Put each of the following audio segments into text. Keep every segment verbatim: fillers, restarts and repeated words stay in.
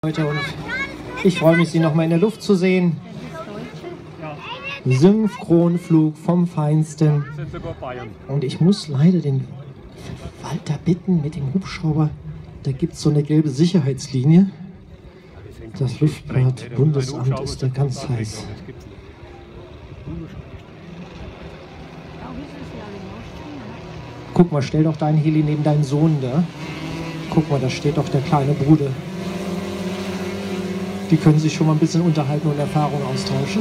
Leute, und ich freue mich, Sie noch mal in der Luft zu sehen. Synchronflug vom Feinsten. Und ich muss leider den Walter bitten mit dem Hubschrauber. Da gibt es so eine gelbe Sicherheitslinie. Das Luftfahrtbundesamt ist da ganz heiß. Guck mal, stell doch deinen Heli neben deinen Sohn da. Guck mal, da steht doch der kleine Bruder. Die können sich schon mal ein bisschen unterhalten und Erfahrung austauschen.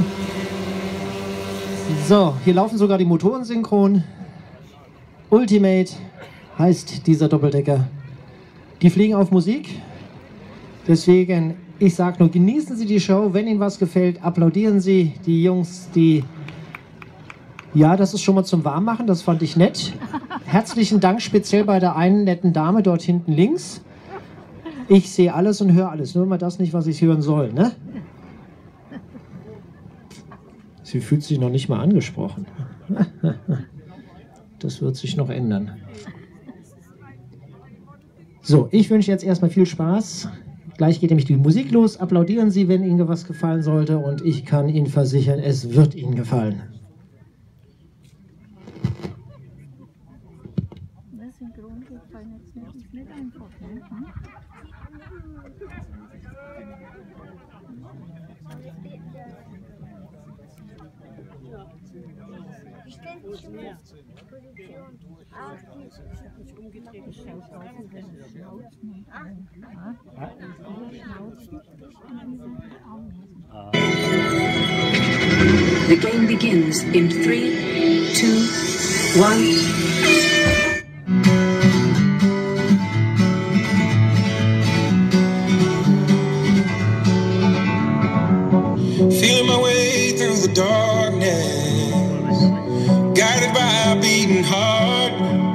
So, hier laufen sogar die Motoren synchron. Ultimate heißt dieser Doppeldecker. Die fliegen auf Musik. Deswegen, ich sage nur, genießen Sie die Show. Wenn Ihnen was gefällt, applaudieren Sie. Die Jungs, die... Ja, das ist schon mal zum Warmmachen, das fand ich nett. Herzlichen Dank speziell bei der einen netten Dame dort hinten links. Ich sehe alles und höre alles, nur mal das nicht, was ich hören soll, ne? Sie fühlt sich noch nicht mal angesprochen. Das wird sich noch ändern. So, ich wünsche jetzt erstmal viel Spaß. Gleich geht nämlich die Musik los. Applaudieren Sie, wenn Ihnen was gefallen sollte. Und ich kann Ihnen versichern, es wird Ihnen gefallen. Das Synchron geht jetzt nicht, ist nicht einfach, ne? The game begins in three, two, one. Feeling my way through the darkness, guided by a beating heart.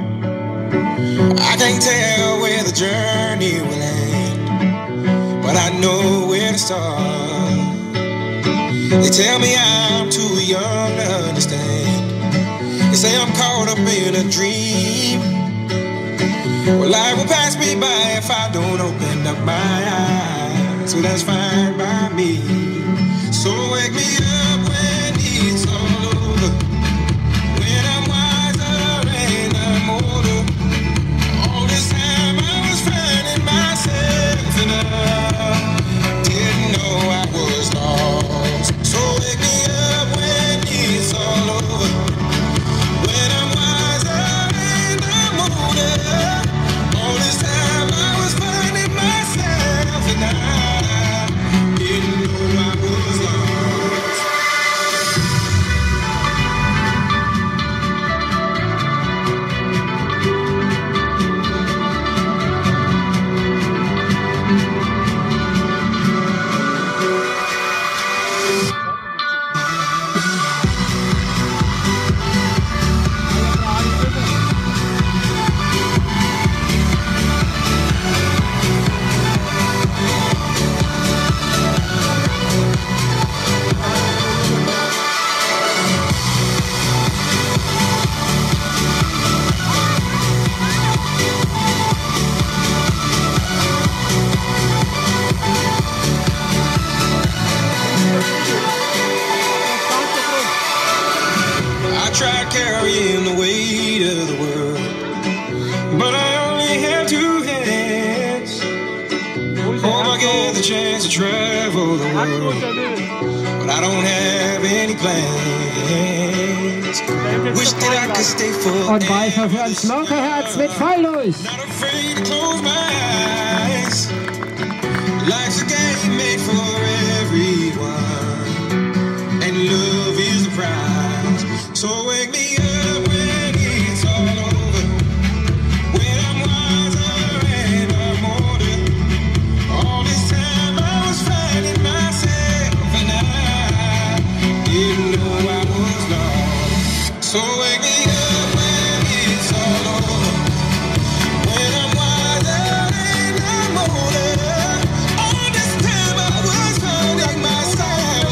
I can't tell where the journey will end, but I know where to start. They tell me I'm too young to understand. They say I'm caught up in a dream. Well, life will pass me by if I don't open up my eyes. So that's fine by me. So wake me up when it's all over, when I'm wiser and I'm older. All this time I was finding myself and I didn't know I was lost. So wake me up when it's all over, when I'm wiser and I'm older. All this time I was finding myself and I didn't know I was lost. Carrying the weight of the world, but I only have two hands. Hope I get the chance to travel the world, but I don't have any plans. Wish that I could stay forever. Und weiter für ein Smokerherz mit Falldurch. Not afraid to close my eyes. Life's a game made for everyone, and love is the prize. So wake me up when it's all over, when I'm wiser and I'm older. All this time I was finding myself and I didn't know I was lost. So wake me up when it's all over, when I'm wiser and I'm older. All this time I was finding myself.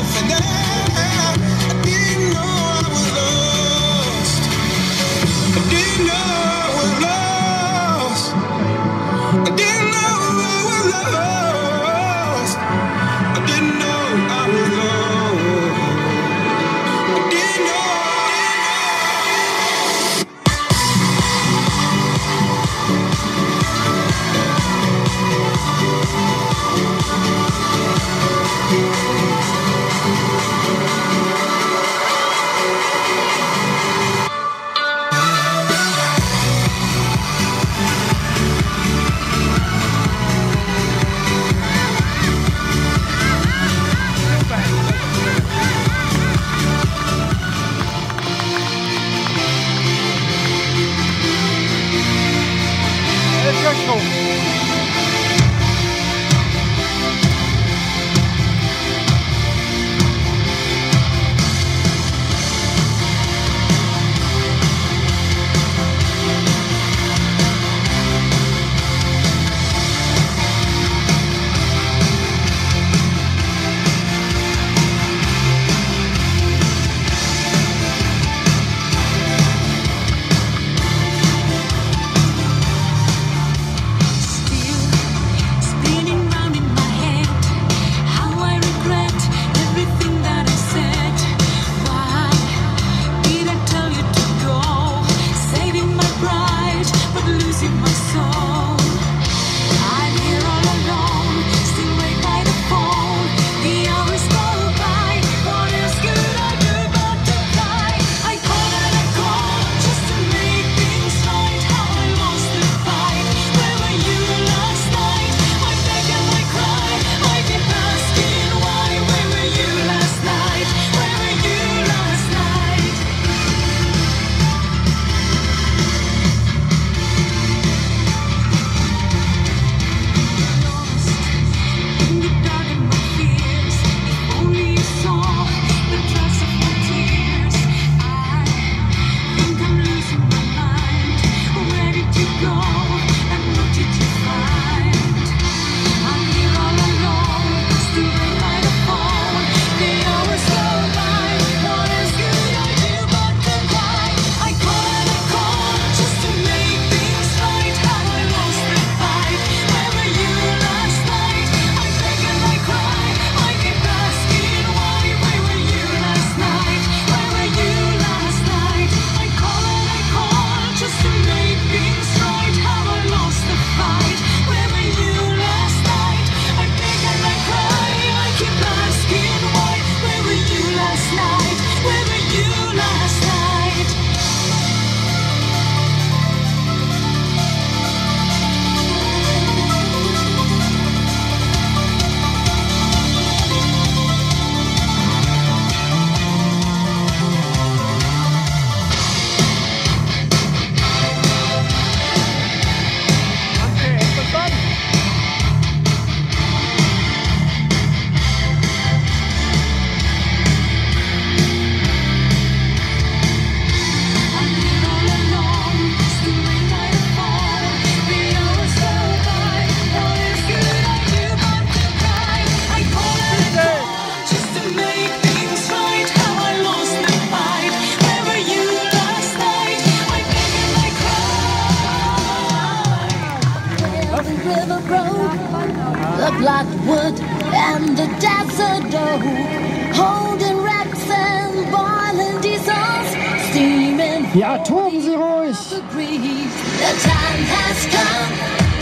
bloodwood and the desert oak, holding wrecks and boiling diesels, steaming. Ja, toben Sie ruhig. The time has come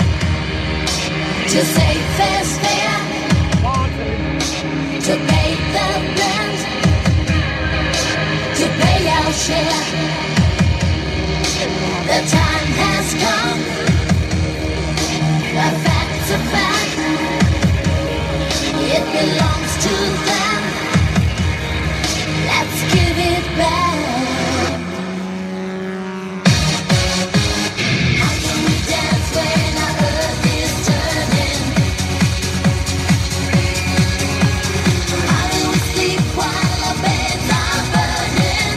to say fair's fair, to pay the rent, to pay our share. The time has come, a fact's a fact, it belongs to them, let's give it back. How can we dance when our earth is turning? How do we sleep while our beds are burning?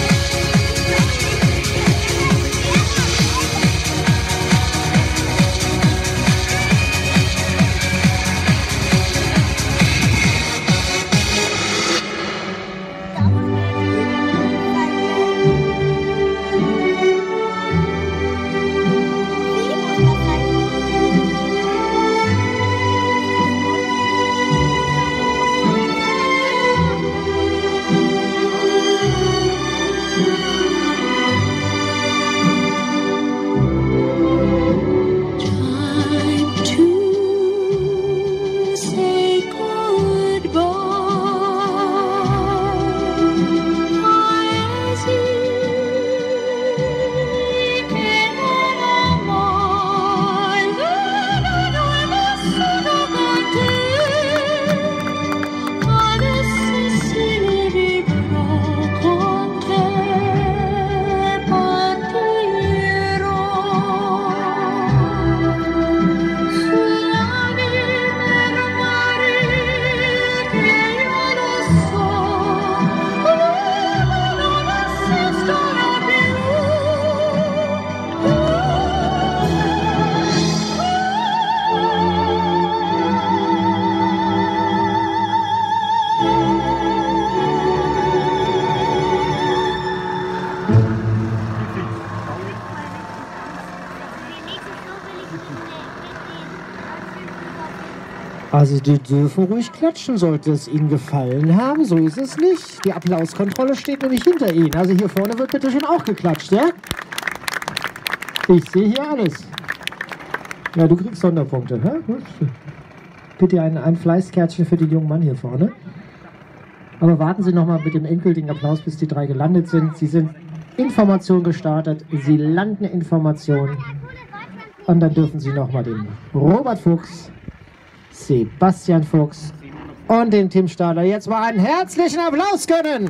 Also die dürfen ruhig klatschen, sollte es Ihnen gefallen haben. So ist es nicht. Die Applauskontrolle steht nämlich hinter Ihnen. Also hier vorne wird bitte schon auch geklatscht, ja? Ich sehe hier alles. Ja, du kriegst Sonderpunkte. Ja? Gut. Bitte ein, ein Fleißkärtchen für den jungen Mann hier vorne. Aber warten Sie noch mal mit dem endgültigen Applaus, bis die drei gelandet sind. Sie sind Information gestartet. Sie landen Information. Und dann dürfen Sie noch mal den Robert Fuchs, Sebastian Fuchs und den Tim Stahler jetzt mal einen herzlichen Applaus gönnen.